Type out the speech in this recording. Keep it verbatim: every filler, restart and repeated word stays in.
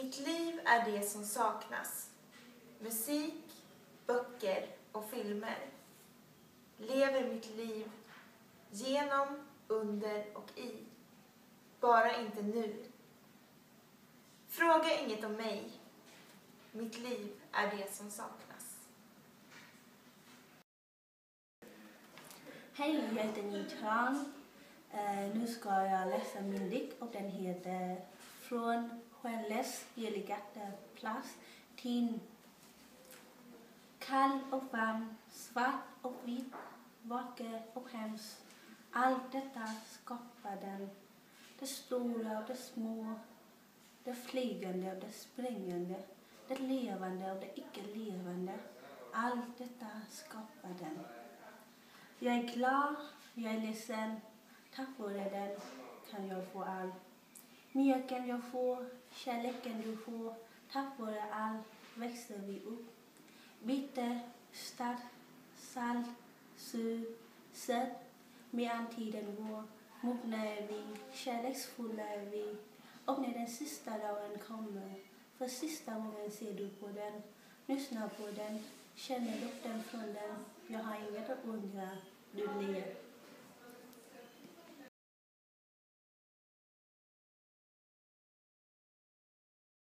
Mitt liv är det som saknas. Musik, böcker och filmer. Lever mitt liv genom, under och i. Bara inte nu. Fråga inget om mig. Mitt liv är det som saknas. Hej, jag heter Nitran. Uh, nu ska jag läsa min dikt och den heter Från Stjärnläs heligaste plats till kall och varm, svart och vit, vacker och hemsk. Allt detta skapar den. Det stora och det små, det flygande och det springande, det levande och det icke-levande. Allt detta skapar den. Jag är glad, jag är ledsen, tack vare den kan jag få allt. Mjölken jag får, kärleken du får, tack vare allt växer vi upp. Bitter, stark, salt, sur, sött, medan tiden går, mogna är vi, kärleksfulla är vi. Och när den sista dagen kommer, för sista gången ser du på den, lyssnar på den, känner lukten från den. Jag har inget att undra, du ler.